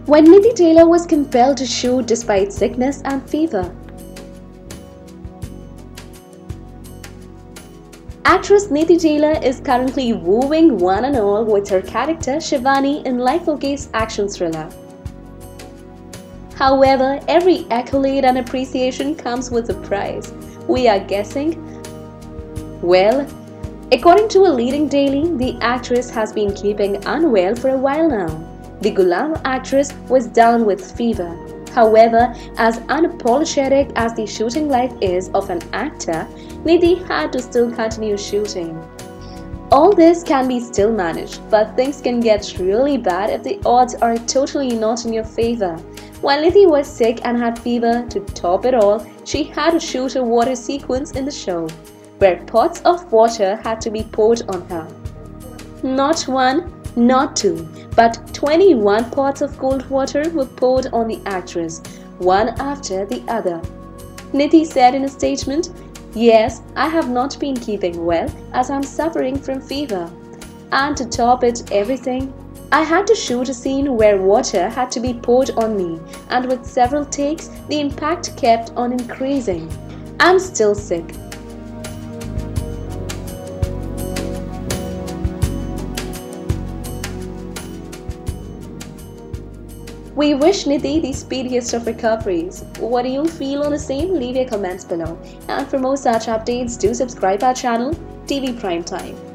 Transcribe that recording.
when Niti Taylor was compelled to shoot despite sickness and fever. Actress Niti Taylor is currently wooing one and all with her character Shivani in Life Okay's action thriller. However, every accolade and appreciation comes with a price. We are guessing? Well, according to a leading daily, the actress has been keeping unwell for a while now. The Ghulaam actress was down with fever. However, as unapologetic as the shooting life is of an actor, Niti had to still continue shooting. All this can be still managed, but things can get really bad if the odds are totally not in your favor. While Niti was sick and had fever, to top it all, she had to shoot a water sequence in the show, where pots of water had to be poured on her. Not one, not two, but 21 pots of cold water were poured on the actress, one after the other. Niti said in a statement, "Yes, I have not been keeping well as I'm suffering from fever. And to top it everything, I had to shoot a scene where water had to be poured on me, and with several takes, the impact kept on increasing. I'm still sick." We wish Niti the speediest of recoveries. What do you feel on the same? Leave your comments below. And for more such updates, do subscribe our channel, TV Prime Time.